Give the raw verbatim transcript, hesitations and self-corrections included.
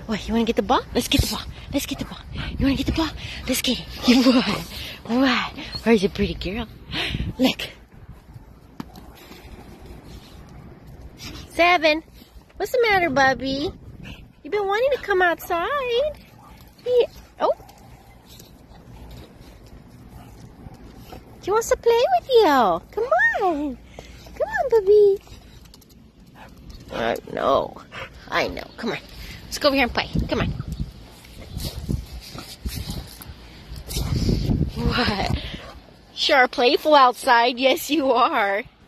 What, you want to get the ball? Let's get the ball. Let's get the ball. You want to get the ball? Let's get it. What? What? Where's a pretty girl? Look. Seven. What's the matter, Bubby? You've been wanting to come outside. Yeah. Oh. She wants to play with you. Come on. Come on, Bubby. I know. I know. Come on. Let's go over here and play. Come on. What? Sure, playful outside. Yes, you are.